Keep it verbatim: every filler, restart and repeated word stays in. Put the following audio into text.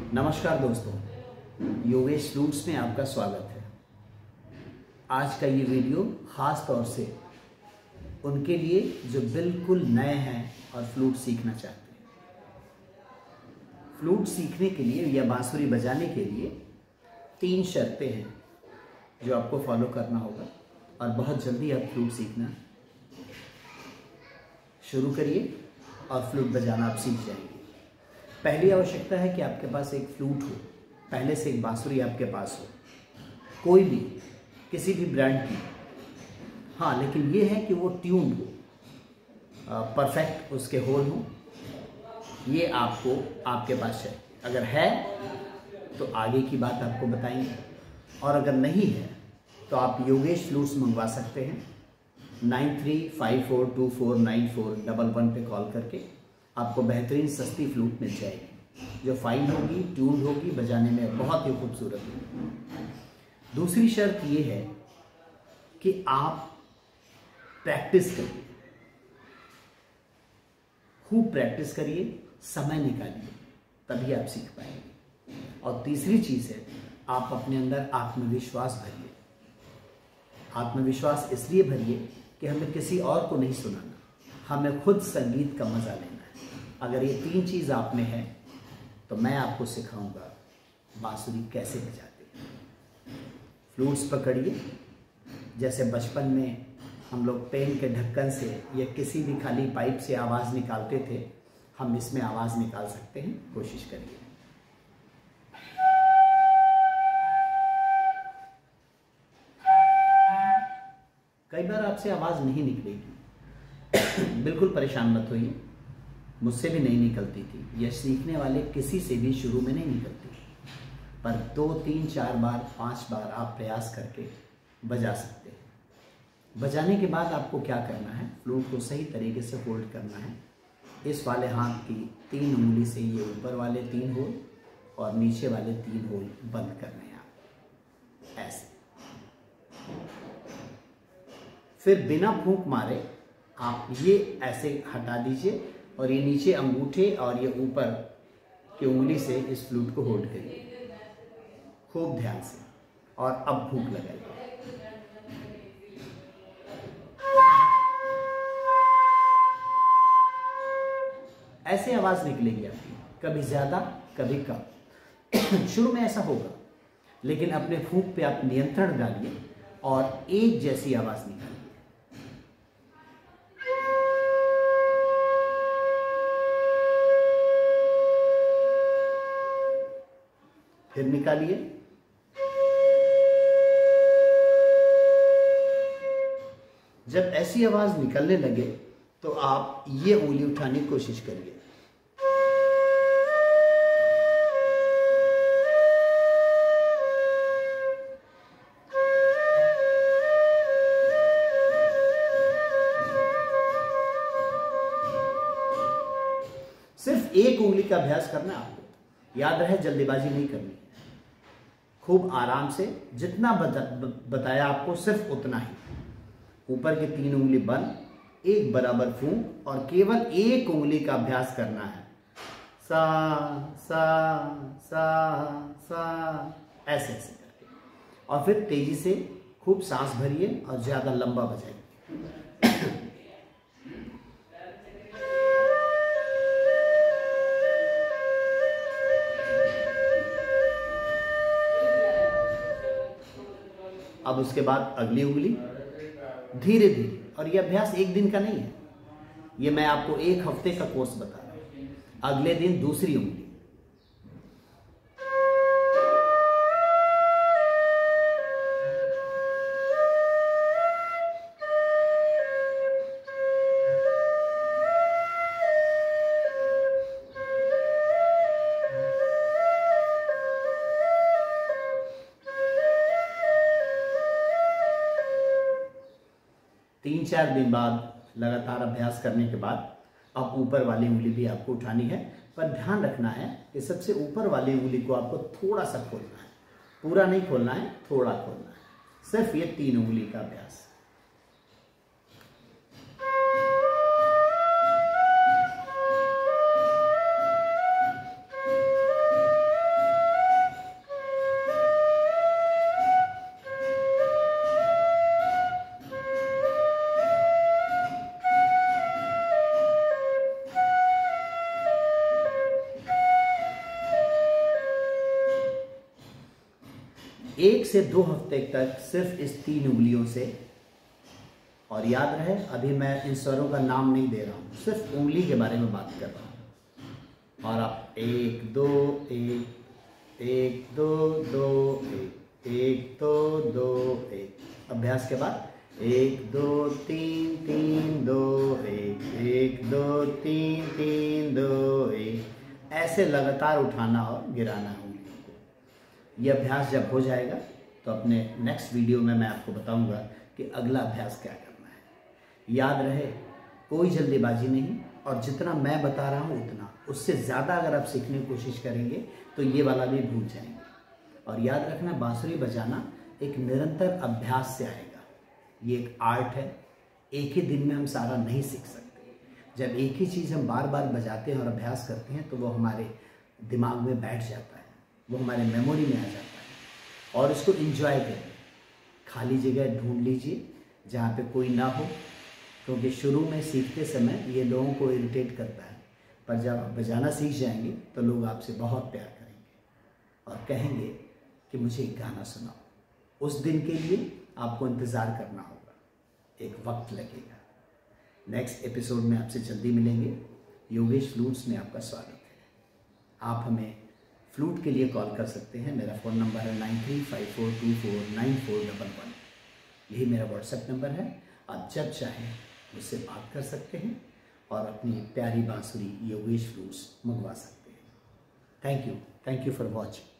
नमस्कार दोस्तों, योगेश फ्लूट्स में आपका स्वागत है। आज का ये वीडियो ख़ास तौर से उनके लिए जो बिल्कुल नए हैं और फ्लूट सीखना चाहते हैं। फ्लूट सीखने के लिए या बांसुरी बजाने के लिए तीन शर्तें हैं जो आपको फॉलो करना होगा और बहुत जल्दी आप फ्लूट सीखना शुरू करिए और फ्लूट बजाना आप सीख जाएंगे। पहली आवश्यकता है कि आपके पास एक फ्लूट हो, पहले से एक बांसुरी आपके पास हो, कोई भी, किसी भी ब्रांड की। हाँ, लेकिन ये है कि वो ट्यून्ड हो, परफेक्ट उसके होल हो, ये आपको आपके पास चाहिए। अगर है तो आगे की बात आपको बताएंगे, और अगर नहीं है तो आप योगेश फ्लूट्स मंगवा सकते हैं। Nine three five four two four nine four double one पे कॉल करके आपको बेहतरीन सस्ती फ्लूट मिल जाएगी जो फाइन होगी, ट्यून्ड होगी, बजाने में बहुत ही खूबसूरत होगी। दूसरी शर्त ये है कि आप प्रैक्टिस करिए, खूब प्रैक्टिस करिए, समय निकालिए, तभी आप सीख पाएंगे। और तीसरी चीज़ है, आप अपने अंदर आत्मविश्वास भरिए। आत्मविश्वास इसलिए भरिए कि हमें किसी और को नहीं सुनाना, हमें खुद संगीत का मजा लेना है। अगर ये तीन चीज़ आप में है तो मैं आपको सिखाऊंगा बांसुरी कैसे बजाते हैं। फ्लूट्स पकड़िए, जैसे बचपन में हम लोग पेन के ढक्कन से या किसी भी खाली पाइप से आवाज़ निकालते थे, हम इसमें आवाज़ निकाल सकते हैं। कोशिश करिए। कई बार आपसे आवाज़ नहीं निकलेगी, बिल्कुल परेशान मत होइए, मुझसे भी नहीं निकलती थी, यह सीखने वाले किसी से भी शुरू में नहीं निकलती, पर दो तीन चार बार पांच बार आप प्रयास करके बजा सकते हैं। बजाने के बाद आपको क्या करना है, फ्लूट को सही तरीके से होल्ड करना है। इस वाले हाथ की तीन उंगली से ये ऊपर वाले तीन होल और नीचे वाले तीन होल बंद करने हैं आप, ऐसे। फिर बिना फूंक मारे आप ये ऐसे हटा दीजिए और ये नीचे अंगूठे और ये ऊपर की उंगली से इस फ्लूट को होल्ड करिए खूब ध्यान से, और अब फूंक लगाइए। ऐसे आवाज निकलेगी आपकी, कभी ज्यादा कभी कम। शुरू में ऐसा होगा, लेकिन अपने फूंक पे आप नियंत्रण डालिए और एक जैसी आवाज निकालिए। फिर निकालिए। जब ऐसी आवाज निकलने लगे तो आप ये उंगली उठाने की कोशिश करिए। सिर्फ एक उंगली का अभ्यास करना है आपको, याद रहे जल्दीबाजी नहीं करनी। खूब आराम से, जितना बता, बताया आपको सिर्फ उतना ही। ऊपर की तीन उंगली बंद, एक बराबर फूंक और केवल एक उंगली का अभ्यास करना है। सा सा सा सा ऐसे ऐसे करके, और फिर तेजी से खूब सांस भरिए और ज्यादा लंबा बजाइए। अब उसके बाद अगली उंगली धीरे धीरे, और यह अभ्यास एक दिन का नहीं है, ये मैं आपको एक हफ्ते का कोर्स बता रहा हूं। अगले दिन दूसरी उंगली, तीन चार दिन बाद लगातार अभ्यास करने के बाद अब ऊपर वाली उंगली भी आपको उठानी है, पर ध्यान रखना है कि सबसे ऊपर वाली उंगली को आपको थोड़ा सा खोलना है, पूरा नहीं खोलना है, थोड़ा खोलना है। सिर्फ ये तीन उंगली का अभ्यास। एक से दो हफ्ते तक सिर्फ इस तीन उंगलियों से, और याद रहे अभी मैं इन स्वरों का नाम नहीं दे रहा हूँ, सिर्फ उंगली के बारे में बात कर रहा हूँ। और आप एक दो एक, एक दो दो एक, एक दो दो एक, अभ्यास के बाद एक दो तीन तीन दो एक, एक दो तीन तीन दो एक, ऐसे लगातार उठाना और गिराना है उंगलियों को। यह अभ्यास जब हो जाएगा तो अपने नेक्स्ट वीडियो में मैं आपको बताऊंगा कि अगला अभ्यास क्या करना है। याद रहे कोई जल्दीबाजी नहीं, और जितना मैं बता रहा हूँ उतना, उससे ज़्यादा अगर आप सीखने की कोशिश करेंगे तो ये वाला भी भूल जाएंगे। और याद रखना बांसुरी बजाना एक निरंतर अभ्यास से आएगा। ये एक आर्ट है, एक ही दिन में हम सारा नहीं सीख सकते। जब एक ही चीज़ हम बार बार बजाते हैं और अभ्यास करते हैं तो वो हमारे दिमाग में बैठ जाता है, वो हमारे मेमोरी में आ जाता है। और इसको एंजॉय करें, खाली जगह ढूंढ लीजिए जहाँ पे कोई ना हो, क्योंकि शुरू में सीखते समय ये लोगों को इरिटेट करता है, पर जब आप बजाना सीख जाएंगे तो लोग आपसे बहुत प्यार करेंगे और कहेंगे कि मुझे एक गाना सुनाओ। उस दिन के लिए आपको इंतज़ार करना होगा, एक वक्त लगेगा। नेक्स्ट एपिसोड में आपसे जल्दी मिलेंगे। योगेश फ्लूट्स में आपका स्वागत है। आप हमें फ्लूट के लिए कॉल कर सकते हैं। मेरा फ़ोन नंबर है nine three five four two four nine four double one. यही मेरा व्हाट्सएप नंबर है। आप जब चाहें मुझसे बात कर सकते हैं और अपनी प्यारी बांसुरी योगेश फ्लूट्स मंगवा सकते हैं। Thank you thank you for watching.